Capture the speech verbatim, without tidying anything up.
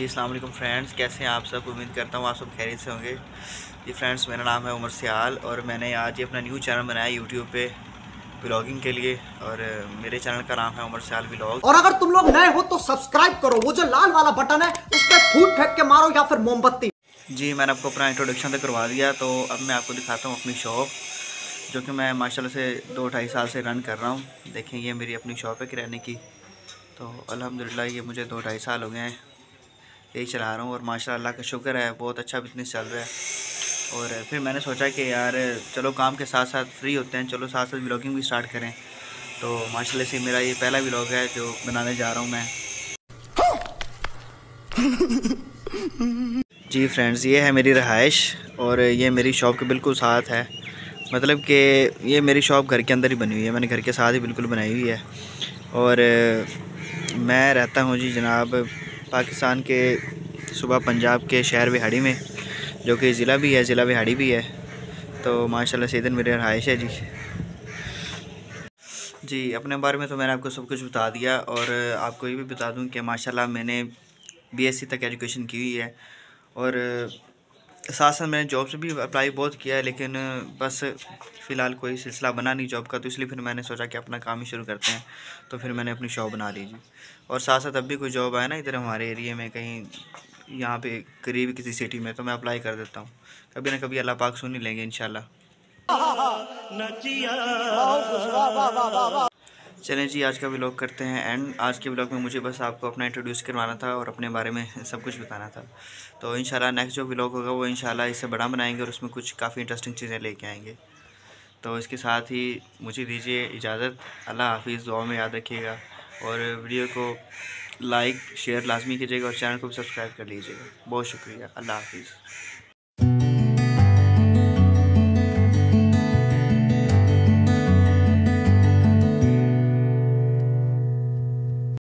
जी अस्सलाम वालेकुम फ्रेंड्स, कैसे हैं आप सब। उम्मीद करता हूँ आप सब खैरियत से होंगे। जी फ्रेंड्स, मेरा नाम है उमर सियाल और मैंने आज ये अपना न्यू चैनल बनाया यूट्यूब पे व्लॉगिंग के लिए। और मेरे चैनल का नाम है उमर सियाल व्लॉग। और अगर तुम लोग नए हो तो सब्सक्राइब करो, वो जो लाल वाला बटन है उस पर फूट फेंक के मारो या फिर मोमबत्ती। जी मैंने आपको अपना इंट्रोडक्शन तक करवा दिया, तो अब मैं आपको दिखाता हूँ अपनी शॉप, जो कि मैं माशाल्लाह से दो ढाई साल से रन कर रहा हूँ। देखें, ये मेरी अपनी शॉप है किराने की। तो अल्हम्दुलिल्लाह ये मुझे दो ढाई साल हो गए हैं यही चला रहा हूँ, और माशाल्लाह अल्लाह का शुक्र है, बहुत अच्छा बिजनेस चल रहा है। और फिर मैंने सोचा कि यार चलो काम के साथ साथ फ्री होते हैं, चलो साथ साथ व्लॉगिंग भी स्टार्ट करें। तो माशाल्लाह से मेरा ये पहला व्लॉग है जो बनाने जा रहा हूँ मैं। जी फ्रेंड्स, ये है मेरी रहाइश और ये मेरी शॉप के बिल्कुल साथ है। मतलब कि ये मेरी शॉप घर के अंदर ही बनी हुई है, मैंने घर के साथ ही बिल्कुल बनाई हुई है। और मैं रहता हूँ जी जनाब पाकिस्तान के सूबा पंजाब के शहर बिहाड़ी में, जो कि ज़िला भी है, ज़िला बिहाड़ी भी है। तो माशाल्लाह से इधर मेरी रहाइश है जी। जी अपने बारे में तो मैंने आपको सब कुछ बता दिया, और आपको ये भी बता दूं कि माशाल्लाह मैंने बीएससी तक एजुकेशन की हुई है। और साथ साथ मैंने जॉब से भी अप्लाई बहुत किया है, लेकिन बस फ़िलहाल कोई सिलसिला बना नहीं जॉब का, तो इसलिए फिर मैंने सोचा कि अपना काम ही शुरू करते हैं। तो फिर मैंने अपनी शॉप बना ली जी। और साथ साथ अब भी कोई जॉब आए ना इधर हमारे एरिया में कहीं, यहाँ पे करीब किसी सिटी में, तो मैं अप्लाई कर देता हूँ। कभी ना कभी अल्लाह पाक सुन ही लेंगे इंशाल्लाह। चलें जी, आज का व्लॉग करते हैं एंड। आज के व्लॉग में मुझे बस आपको अपना इंट्रोड्यूस करवाना था और अपने बारे में सब कुछ बताना था। तो इंशाल्लाह नेक्स्ट जो व्लॉग होगा वो इंशाल्लाह इससे बड़ा बनाएंगे और उसमें कुछ काफ़ी इंटरेस्टिंग चीज़ें लेके आएंगे। तो इसके साथ ही मुझे दीजिए इजाज़त। अल्लाह हाफिज़, दुआ में याद रखिएगा, और वीडियो को लाइक शेयर लाजमी कीजिएगा और चैनल को भी सब्सक्राइब कर लीजिएगा। बहुत शुक्रिया, अल्लाह हाफिज़।